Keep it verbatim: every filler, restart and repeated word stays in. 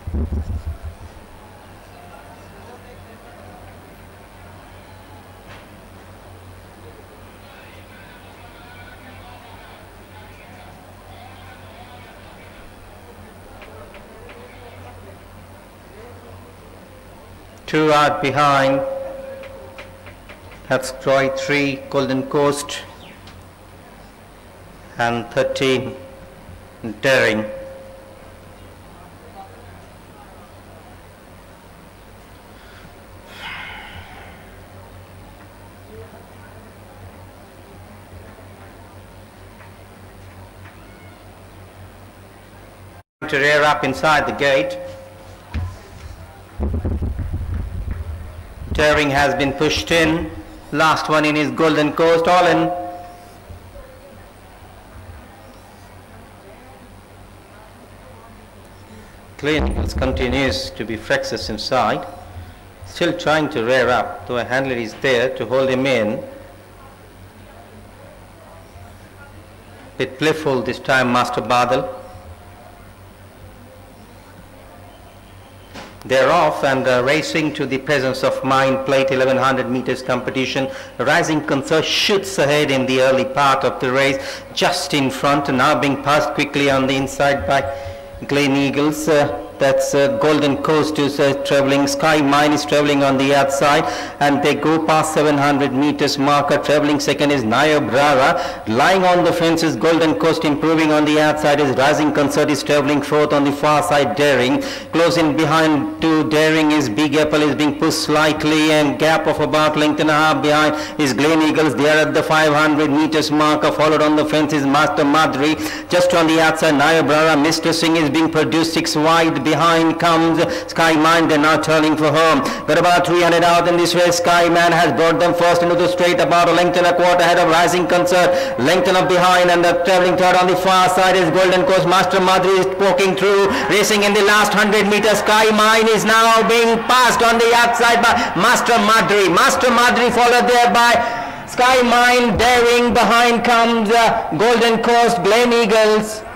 Two out behind, that's Troy three, Golden Coast, and thirteen, Daring. To rear up inside the gate. Daring has been pushed in. Last one in is Golden Coast, all in. Gleneagles continues to be flexus inside. Still trying to rear up, though a handler is there to hold him in. Bit playful this time, Master Badal. They're off and uh, racing to the presence of mind plate eleven hundred meters competition. Rising Concert shoots ahead in the early part of the race, just in front, and now being passed quickly on the inside by Gleneagles. Uh, that's uh, Golden Coast is uh, traveling, Sky Mine is traveling on the outside, and they go past seven hundred meters marker. Traveling second is Niobrara. Lying on the fence is Golden Coast, improving on the outside is Rising Concert is traveling fourth on the far side, Daring. Close in behind to Daring is Big Apple is being pushed slightly, and gap of about length and a half behind is Gleneagles. They are at the five hundred meters marker. Followed on the fence is Master Madri. Just on the outside, Niobrara. Mister Singh is being produced six wide. Behind comes Sky Mine. They're now turning for home. Got about three hundred out in this race. Sky Man has brought them first into the straight, about a length and a quarter ahead of Rising Concert. Length and up behind, and the traveling third on the far side is Golden Coast. Master Madri is poking through, racing in the last one hundred meters. Sky Mine is now being passed on the outside by Master Madri. Master Madri followed there by Sky Mine. Daring. Behind comes uh, Golden Coast. Gleneagles